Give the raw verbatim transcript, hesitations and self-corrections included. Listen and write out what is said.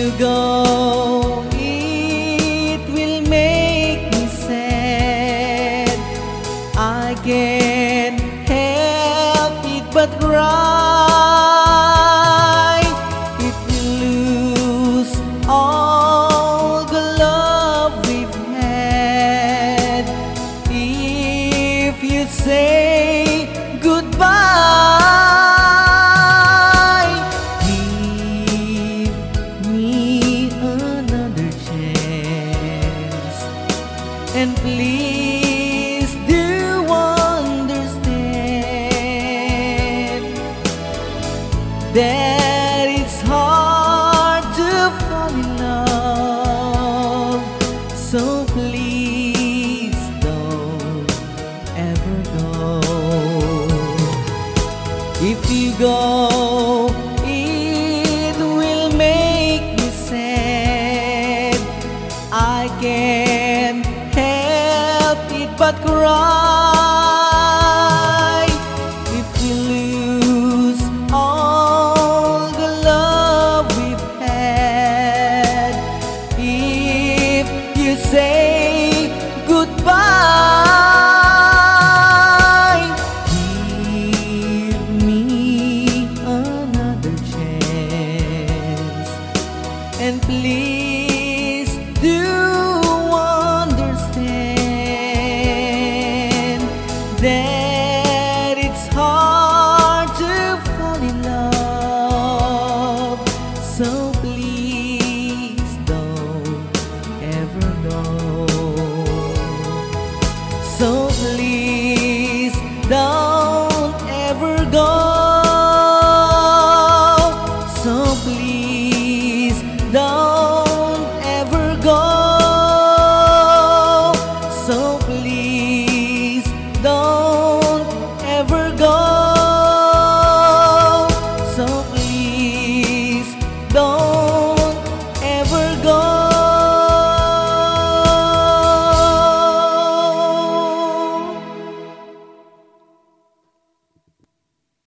you go, it will make me sad. I can't help it but cry if we lose all the love we've had. If you say goodbye, give me another chance, and please do understand that it's hard to fall in love. So please don't ever go. If you go, it will make me sad. I can't help it but cry